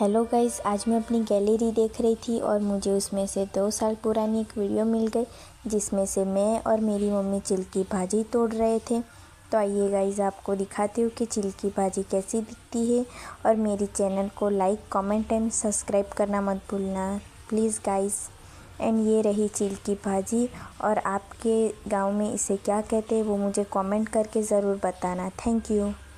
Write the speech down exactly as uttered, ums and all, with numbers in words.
Hello guys, आज मैं अपनी गैलरी देख रही थी और मुझे उसमें से दो साल पुरानी एक वीडियो मिल गई जिसमें से मैं और मेरी मम्मी चिल की भाजी तोड़ रहे थे। तो आइए गाइस, आपको दिखाती हूँ कि चिल की भाजी कैसी दिखती है। और मेरी चैनल को लाइक कमेंट एंड सब्सक्राइब करना मत भूलना प्लीज़ गाइस। एंड ये रही चिल की भाजी, और आपके गाँव में इसे क्या कहते हैं वो मुझे कॉमेंट करके ज़रूर बताना। Thank you.